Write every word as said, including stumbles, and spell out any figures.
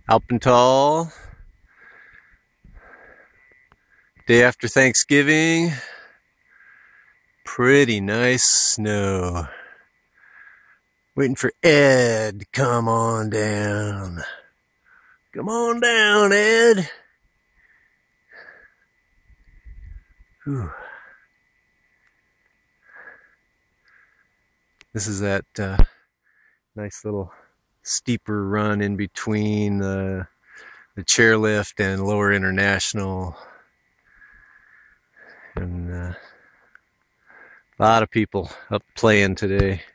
Alpental. Day after Thanksgiving. Pretty nice snow. Waiting for Ed to come on down. Come on down, Ed. Whew. This is that uh, nice little steeper run in between the, the chairlift and Lower International. And uh, a lot of people up playing today.